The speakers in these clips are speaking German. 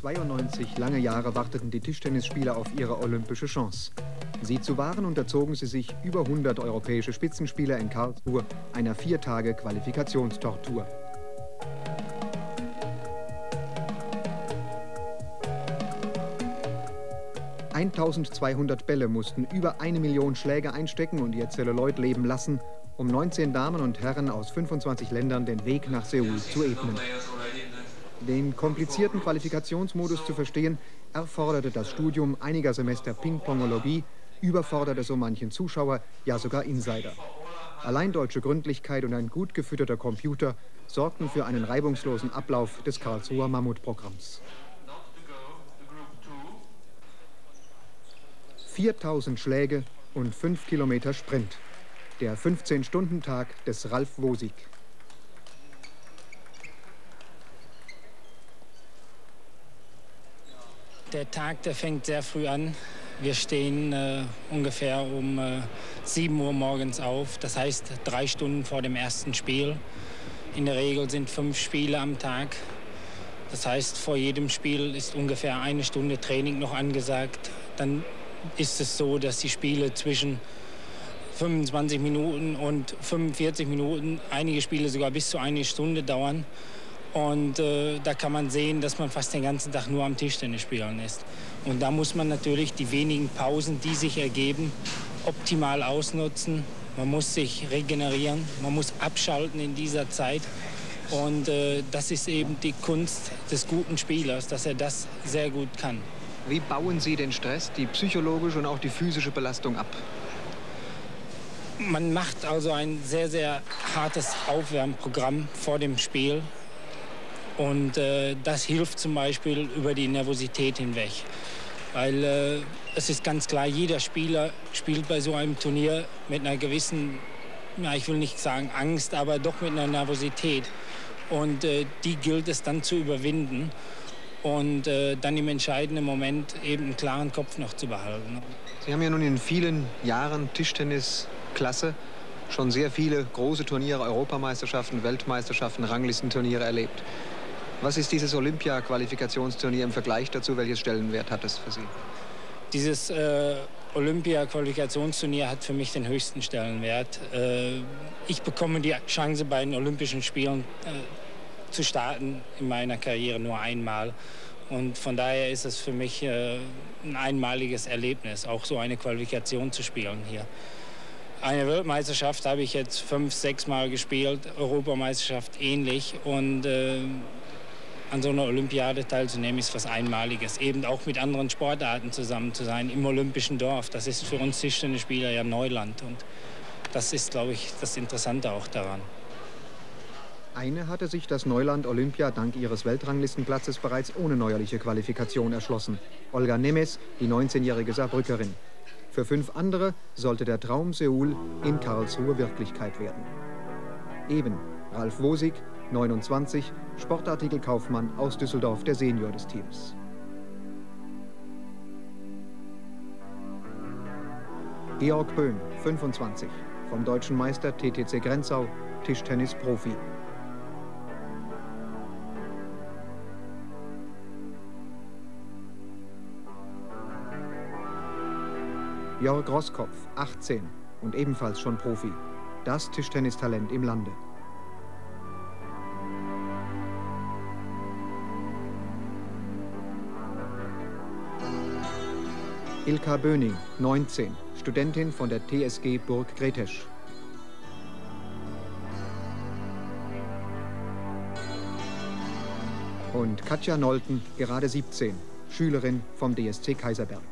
92 lange Jahre warteten die Tischtennisspieler auf ihre olympische Chance. Sie zu wahren, unterzogen sie sich über 100 europäische Spitzenspieler in Karlsruhe einer 4-Tage-Qualifikationstortur. ...1200 Bälle mussten über 1 Million Schläge einstecken und ihr Zelluloid leben lassen, um 19 Damen und Herren aus 25 Ländern den Weg nach Seoul zu ebnen. Den komplizierten Qualifikationsmodus zu verstehen, erforderte das Studium einiger Semester Ping-Pongologie, überforderte so manchen Zuschauer, ja sogar Insider. Allein deutsche Gründlichkeit und ein gut gefütterter Computer sorgten für einen reibungslosen Ablauf des Karlsruher Mammutprogramms. 4000 Schläge und 5 Kilometer Sprint. Der 15-Stunden-Tag des Ralf Wosig. Der Tag, der fängt sehr früh an. Wir stehen ungefähr um 7 Uhr morgens auf. Das heißt 3 Stunden vor dem ersten Spiel. In der Regel sind 5 Spiele am Tag. Das heißt, vor jedem Spiel ist ungefähr 1 Stunde Training noch angesagt. Dann ist es so, dass die Spiele zwischen 25 Minuten und 45 Minuten, einige Spiele sogar bis zu 1 Stunde dauern. Und da kann man sehen, dass man fast den ganzen Tag nur am Tischtennis spielen ist. Und da muss man natürlich die wenigen Pausen, die sich ergeben, optimal ausnutzen. Man muss sich regenerieren, man muss abschalten in dieser Zeit. Und das ist eben die Kunst des guten Spielers, dass er das sehr gut kann. Wie bauen Sie den Stress, die psychologische und auch die physische Belastung ab? Man macht also ein sehr, sehr hartes Aufwärmprogramm vor dem Spiel. Und das hilft zum Beispiel über die Nervosität hinweg. Weil es ist ganz klar, jeder Spieler spielt bei so einem Turnier mit einer gewissen, ja, ich will nicht sagen Angst, aber doch mit einer Nervosität. Und die gilt es dann zu überwinden und dann im entscheidenden Moment eben einen klaren Kopf noch zu behalten. Sie haben ja nun in vielen Jahren Tischtennisklasse schon sehr viele große Turniere, Europameisterschaften, Weltmeisterschaften, Ranglistenturniere erlebt. Was ist dieses Olympia-Qualifikationsturnier im Vergleich dazu? Welches Stellenwert hat es für Sie? Dieses Olympia-Qualifikationsturnier hat für mich den höchsten Stellenwert. Ich bekomme die Chance, bei den Olympischen Spielen zu starten in meiner Karriere nur einmal. Und von daher ist es für mich ein einmaliges Erlebnis, auch so eine Qualifikation zu spielen hier. Eine Weltmeisterschaft habe ich jetzt 5-, 6 Mal gespielt, Europameisterschaft ähnlich. Und an so einer Olympiade teilzunehmen, ist was Einmaliges. Eben auch mit anderen Sportarten zusammen zu sein, im Olympischen Dorf. Das ist für uns Tischtennisspieler ja Neuland. Und das ist, glaube ich, das Interessante auch daran. Eine hatte sich das Neuland Olympia dank ihres Weltranglistenplatzes bereits ohne neuerliche Qualifikation erschlossen. Olga Nemes, die 19-jährige Saarbrückerin. Für 5 andere sollte der Traum Seoul in Karlsruhe Wirklichkeit werden. Eben Ralf Wosig, 29, Sportartikelkaufmann aus Düsseldorf, der Senior des Teams. Georg Böhm, 25, vom deutschen Meister TTC Grenzau, Tischtennis-Profi. Jörg Roskopf, 18 und ebenfalls schon Profi. Das Tischtennistalent im Lande. Ilka Böning, 19, Studentin von der TSG Burg Gretesch. Und Katja Nolten, gerade 17, Schülerin vom DSC Kaiserberg.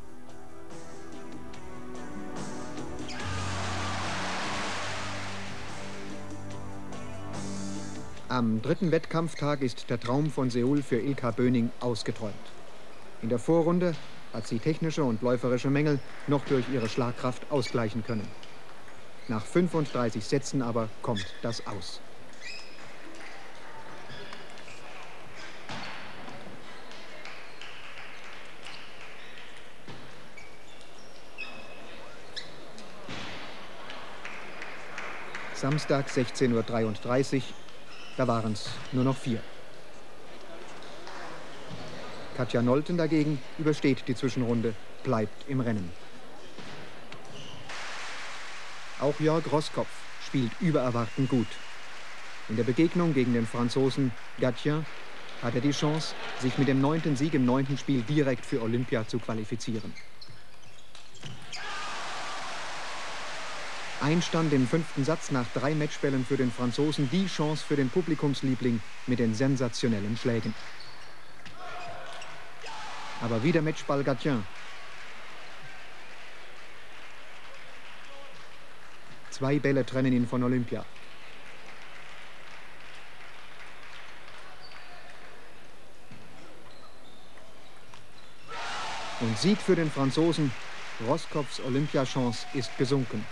Am 3. Wettkampftag ist der Traum von Seoul für Ilka Böning ausgeträumt. In der Vorrunde hat sie technische und läuferische Mängel noch durch ihre Schlagkraft ausgleichen können. Nach 35 Sätzen aber kommt das Aus. Samstag 16:33 Uhr, da waren es nur noch 4. Katja Nolten dagegen übersteht die Zwischenrunde, bleibt im Rennen. Auch Jörg Roskopf spielt über Erwarten gut. In der Begegnung gegen den Franzosen Gatien hat er die Chance, sich mit dem 9. Sieg im 9. Spiel direkt für Olympia zu qualifizieren. Einstand im 5. Satz nach 3 Matchbällen für den Franzosen, die Chance für den Publikumsliebling mit den sensationellen Schlägen. Aber wieder Matchball Gatien. 2 Bälle trennen ihn von Olympia. Und Sieg für den Franzosen. Roskopfs Olympiachance ist gesunken.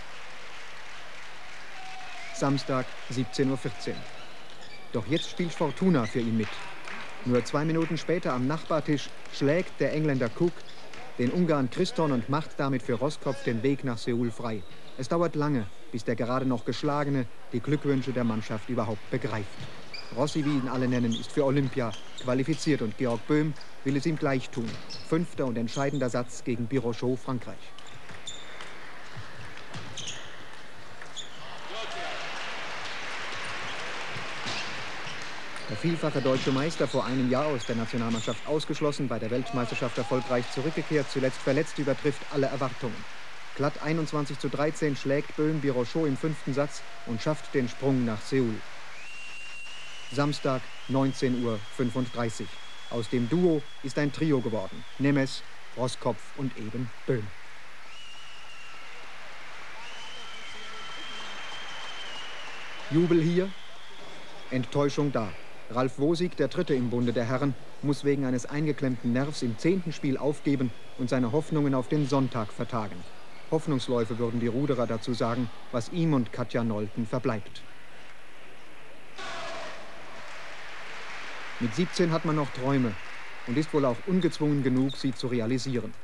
Samstag, 17:14 Uhr. Doch jetzt spielt Fortuna für ihn mit. Nur 2 Minuten später am Nachbartisch schlägt der Engländer Cook den Ungarn Christon und macht damit für Roskopf den Weg nach Seoul frei. Es dauert lange, bis der gerade noch Geschlagene die Glückwünsche der Mannschaft überhaupt begreift. Rossi, wie ihn alle nennen, ist für Olympia qualifiziert und Georg Böhm will es ihm gleich tun. 5. und entscheidender Satz gegen Birochot, Frankreich. Der vielfache deutsche Meister, vor einem Jahr aus der Nationalmannschaft ausgeschlossen, bei der Weltmeisterschaft erfolgreich zurückgekehrt, zuletzt verletzt, übertrifft alle Erwartungen. Glatt 21:13 schlägt Böhm Birochot im 5. Satz und schafft den Sprung nach Seoul. Samstag, 19:35 Uhr. Aus dem Duo ist ein Trio geworden. Nemes, Roskopf und eben Böhm. Jubel hier, Enttäuschung da. Ralf Wosig, der Dritte im Bunde der Herren, muss wegen eines eingeklemmten Nervs im 10. Spiel aufgeben und seine Hoffnungen auf den Sonntag vertagen. Hoffnungsläufe würden die Ruderer dazu sagen, was ihm und Katja Nolten verbleibt. Mit 17 hat man noch Träume und ist wohl auch ungezwungen genug, sie zu realisieren.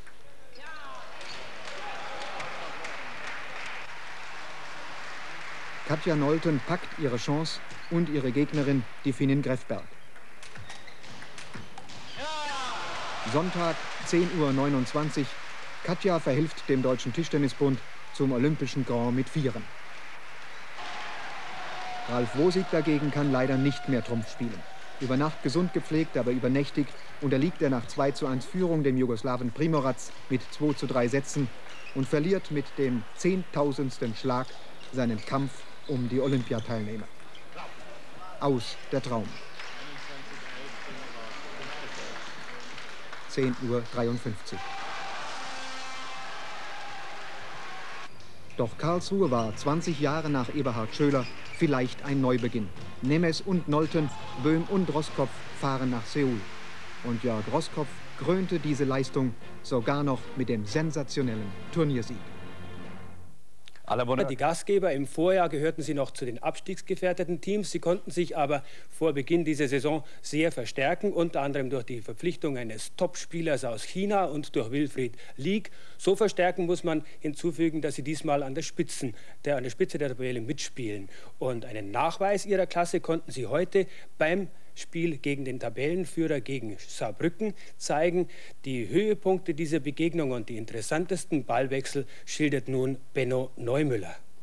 Katja Nolten packt ihre Chance und ihre Gegnerin, die Finnin Grefberg. Sonntag, 10:29 Uhr. Katja verhilft dem Deutschen Tischtennisbund zum Olympischen Grand mit Vieren. Ralf Wosig dagegen kann leider nicht mehr Trumpf spielen. Über Nacht gesund gepflegt, aber übernächtig unterliegt er nach 2:1 Führung dem Jugoslawen Primorac mit 2:3 Sätzen und verliert mit dem 10.000. Schlag seinen Kampf um die Olympiateilnehmer. Aus der Traum. 10:53 Uhr. Doch Karlsruhe war 20 Jahre nach Eberhard Schöler vielleicht ein Neubeginn. Nemes und Nolten, Böhm und Roskopf fahren nach Seoul. Und Jörg Roskopf krönte diese Leistung sogar noch mit dem sensationellen Turniersieg. Die Gastgeber im Vorjahr gehörten sie noch zu den abstiegsgefährdeten Teams. Sie konnten sich aber vor Beginn dieser Saison sehr verstärken, unter anderem durch die Verpflichtung eines Topspielers aus China und durch Wilfried Lieck. So verstärken muss man hinzufügen, dass sie diesmal an der Spitze der Tabelle mitspielen. Und einen Nachweis ihrer Klasse konnten sie heute beim Spiel gegen den Tabellenführer, gegen Saarbrücken, zeigen. Die Höhepunkte dieser Begegnung und die interessantesten Ballwechsel schildert nun Benno Neumüller.